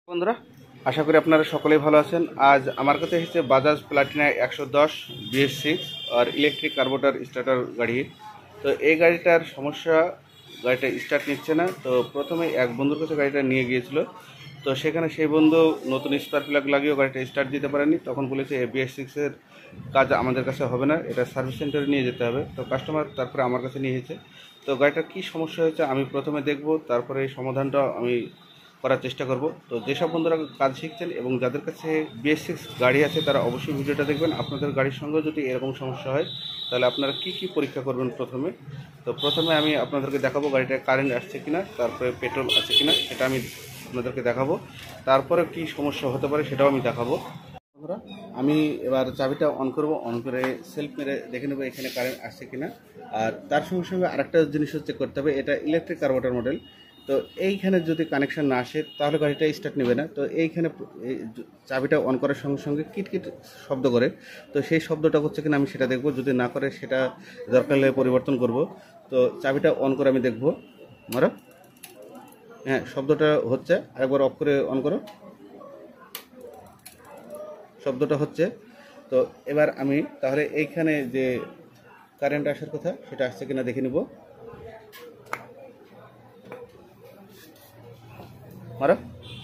বন্ধুরা, আশা করি আপনারা সকলেই ভালো আছেন। আজ আমার কাছে এসেছে বাজাজ প্লাটিনা 110 BS6 আর ইলেকট্রিক কার্বোরেটর স্টার্টার গাড়ি। তো এই গাড়িটার সমস্যা, গাড়িটা স্টার্ট নিচ্ছে না। তো প্রথমে এক বন্ধুর কাছে গাড়িটা নিয়ে গিয়েছিল। তো সেখানে সেই বন্ধু নতুন স্পার্ক প্লাগ লাগিয়েও গাড়িটা স্টার্ট দিতে পারেনি। তখন বলেছে BS6-এর কাজ আমাদের কাছে হবে না, এটা সার্ভিস সেন্টারে নিয়ে যেতে হবে। তো কাস্টমার তারপরে আমার কাছে নিয়ে এসেছে। তো গাড়িটার কী সমস্যা হয়েছে আমি প্রথমে দেখব, তারপরে এই সমাধানটা আমি করার চেষ্টা করব। তো যেসব বন্ধুরা কাজ শিখছেন এবং যাদের কাছে BS6 গাড়ি আছে তারা অবশ্যই ভিডিওটা দেখবেন। আপনাদের গাড়ির সঙ্গে যদি এরকম সমস্যা হয় তাহলে আপনারা কি কি পরীক্ষা করবেন প্রথমে। তো প্রথমে আমি আপনাদেরকে দেখাবো গাড়িটায় কারেন্ট আসছে কিনা, তারপরে পেট্রোল আছে কিনা সেটা আমি আপনাদেরকে দেখাবো। তারপরে কি সমস্যা হতে পারে সেটাও আমি দেখাবো। বন্ধুরা, আমি এবার চাবিটা অন করব, অন করে সেলফ মেরে দেখে নেবো এখানে কারেন্ট আসছে কিনা। আর তার সঙ্গে সঙ্গে আরেকটা জিনিসও চেক করতে হবে, এটা ইলেকট্রিক কার্বোরেটর মডেল। তো এইখানে যদি কানেকশন না আসে তাহলে গাড়িটা স্টার্ট নেবে না। তো এইখানে চাবিটা অন করার সঙ্গে সঙ্গে কিটকিট শব্দ করে, তো সেই শব্দটা হচ্ছে কিনা আমি সেটা দেখব। যদি না করে সেটা দরকার হলে পরিবর্তন করব। তো চাবিটা অন করে আমি দেখব। মারো, হ্যাঁ শব্দটা হচ্ছে, আরেকবার অফ করে অন করো, শব্দটা হচ্ছে। তো এবার আমি তাহলে এইখানে যে কারেন্ট আসার কথা সেটা আসছে কিনা দেখে নিব। মারো,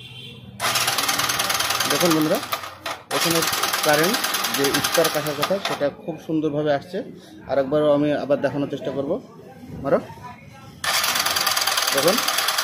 দেখুন বন্ধুরা, এখানে কারেন্ট যে স্পার্ক আসার কথা সেটা খুব সুন্দরভাবে আসছে। আরেকবারও আমি আবার দেখানোর চেষ্টা করব। মারো, দেখুন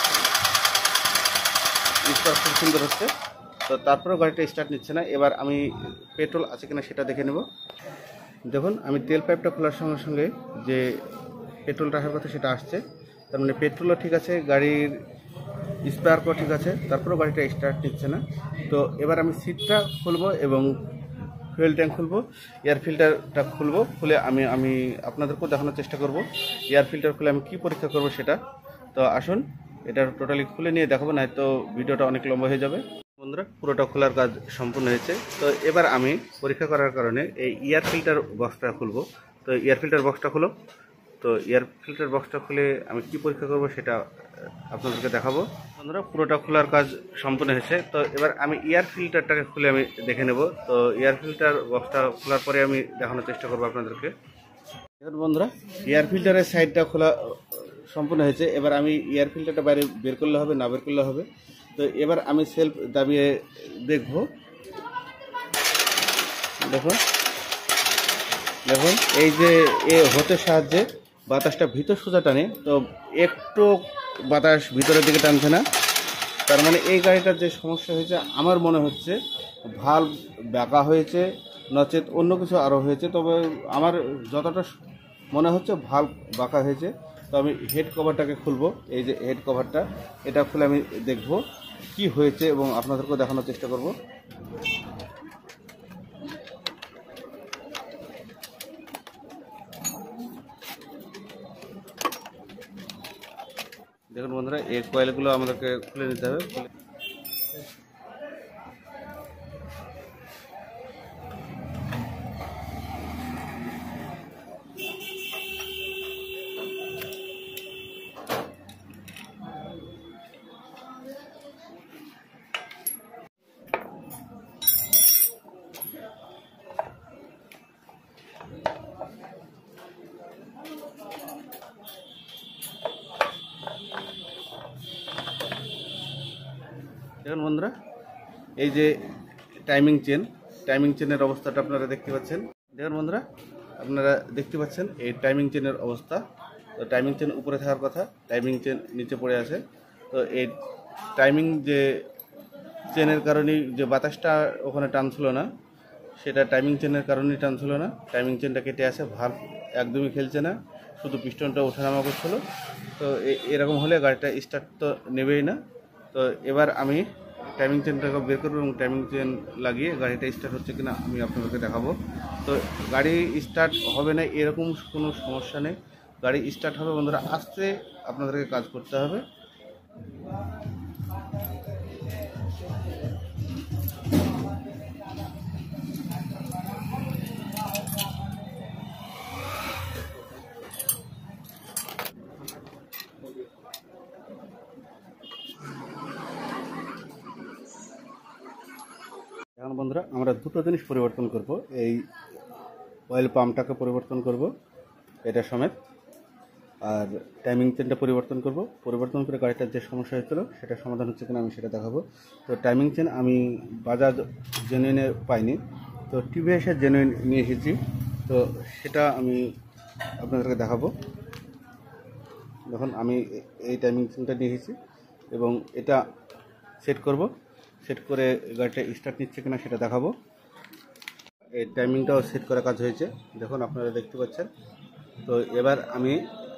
স্পার্ক খুব সুন্দর হচ্ছে। তো তারপরেও গাড়িটা স্টার্ট নিচ্ছে না। এবার আমি পেট্রোল আছে কিনা সেটা দেখে নেব। দেখুন আমি তেল পাইপটা খোলার সঙ্গে সঙ্গে যে পেট্রোলটা আসার কথা সেটা আসছে। তার মানে পেট্রোলও ঠিক আছে, গাড়ির স্পার্কও ঠিক আছে, তারপরেও গাড়িটা স্টার্ট নিচ্ছে না। তো এবার আমি সিটটা খুলবো এবং ফুয়েল ট্যাঙ্ক খুলবো, এয়ার ফিল্টারটা খুলবো। খুলে আমি আপনাদেরকেও দেখানোর চেষ্টা করব এয়ার ফিল্টার খুলে আমি কী পরীক্ষা করব সেটা। তো আসুন এটা টোটালি খুলে নিয়ে দেখাবো, না তো ভিডিওটা অনেক লম্বা হয়ে যাবে। বন্ধুরা, পুরোটা খোলার কাজ সম্পূর্ণ হয়েছে। তো এবার আমি পরীক্ষা করার কারণে এই এয়ার ফিল্টার বক্সটা খুলবো। তো এয়ার ফিল্টার বক্সটা খুলো। তো এয়ার ফিল্টার বক্সটা খুলে আমি কি পরীক্ষা করব সেটা আপনাদেরকে দেখাবো। বন্ধুরা, পুরোটা খোলার কাজ সম্পূর্ণ হয়েছে। তো এবার আমি এয়ার ফিল্টারটাকে খুলে আমি দেখে নেব। তো এয়ার ফিল্টার বক্সটা খোলার পরে আমি দেখানোর চেষ্টা করবো আপনাদেরকে। এবার বন্ধুরা, এয়ার ফিল্টারের সাইডটা খোলা সম্পূর্ণ হয়েছে। এবার আমি এয়ার ফিল্টারটা বাইরে বের করলে হবে, না বের করলে হবে। তো এবার আমি সেলফ দাবিয়ে দেখব। দেখুন দেখুন এই যে হতে সাহায্যে বাতাসটা ভিতর সোজা টানে। তো একটু বাতাস ভিতরের দিকে টানছে না। তার মানে এই গাড়িটার যে সমস্যা হয়েছে আমার মনে হচ্ছে ভালভ বাঁকা হয়েছে, নচেত অন্য কিছু আরও হয়েছে। তবে আমার যতটা মনে হচ্ছে ভালভ বাঁকা হয়েছে। তো আমি হেড কভারটাকে খুলবো, এই যে হেড কভারটা, এটা খুলে আমি দেখব কি হয়েছে এবং আপনাদেরকেও দেখানোর চেষ্টা করব। দেখুন বন্ধুরা, এই কয়েলগুলো আমাদেরকে খুলে নিতে হবে। দেখুন বন্ধুরা, এই যে টাইমিং চেনের অবস্থাটা আপনারা দেখতে পাচ্ছেন। দেখুন বন্ধুরা, আপনারা দেখতে পাচ্ছেন এই টাইমিং চেনের অবস্থা। তো টাইমিং চেন উপরে থাকার কথা, টাইমিং চেন নিচে পড়ে আছে। তো এই টাইমিং যে চেনের কারণেই যে বাতাসটা ওখানে টানছিল না, সেটা টাইমিং চেনের কারণেই টানছিল না। টাইমিং চেনটা কেটে আছে, ভালভ একদমই খেলছে না, শুধু পিস্টনটা ওঠানামা করছিল। তো এরকম হলে গাড়িটা স্টার্ট তো নেবেই না। তো এবার আমি টাইমিং চেনটাকে বের করবো এবং টাইমিং চেন লাগিয়ে গাড়িটা স্টার্ট হচ্ছে কিনা আমি আপনাদেরকে দেখাবো। তো গাড়ি স্টার্ট হবে না এরকম কোনো সমস্যা নেই, গাড়ি স্টার্ট হবে। বন্ধুরা, আস্তে আপনাদেরকে কাজ করতে হবে। এখন বন্ধুরা আমরা দুটো জিনিস পরিবর্তন করব, এই অয়েল পাম্পটাকে পরিবর্তন করব এটা সমেত, আর টাইমিং চেনটা পরিবর্তন করব। পরিবর্তন করে গাড়িটার যে সমস্যা হয়েছিল সেটা সমাধান হচ্ছে কিনা আমি সেটা দেখাবো। তো টাইমিং চেন আমি বাজাজ জেনুইনে পাইনি, তো টিভিএসের জেনুইন নিয়ে এসেছি, তো সেটা আমি আপনাদেরকে দেখাবো। দেখুন আমি এই টাইমিং চেনটা নিয়ে এসেছি এবং এটা সেট করব, সেট করে গাড়িটা স্টার্ট নিচ্ছে কিনা সেটা দেখাবো। এই টাইমিংটাও সেট করা কাজ হয়েছে, দেখুন আপনারা দেখতে পাচ্ছেন। তো এবার আমি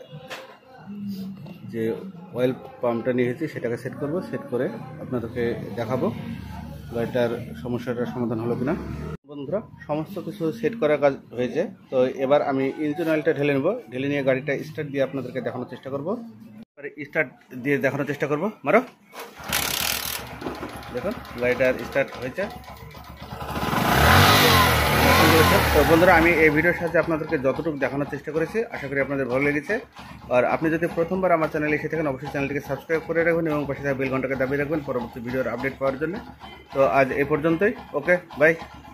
যে অয়েল পাম্পটা নিয়ে এসেছি সেটাকে সেট করব, সেট করে আপনাদেরকে দেখাবো গাড়িটার সমস্যাটার সমাধান হলো কিনা। বন্ধুরা সমস্ত কিছু সেট করা কাজ হয়েছে, তো এবার আমি ইঞ্জিন অয়েলটা ঢেলে নেব, ঢেলে নিয়ে গাড়িটা স্টার্ট দিয়ে আপনাদেরকে দেখানোর চেষ্টা করব। স্টার্ট দিয়ে দেখানোর চেষ্টা করব, মারো। দেখুন গাড়িটার স্টার্ট হয়েছে। তো বন্ধুরা আমি এই ভিডিওর সাথে আপনাদেরকে যতটুকু দেখানোর চেষ্টা করেছি আশা করি আপনাদের ভালো লেগেছে। আর আপনি যদি প্রথমবার আমার চ্যানেলে এসে থাকেন অবশ্যই চ্যানেলটিকে সাবস্ক্রাইব করে রাখবেন এবং পাশে থাকা বেল ঘন্টাকে দাবিয়ে রাখবেন পরবর্তী ভিডিওর আপডেট পাওয়ার জন্য। তো আজ এই পর্যন্তই, ওকে বাই।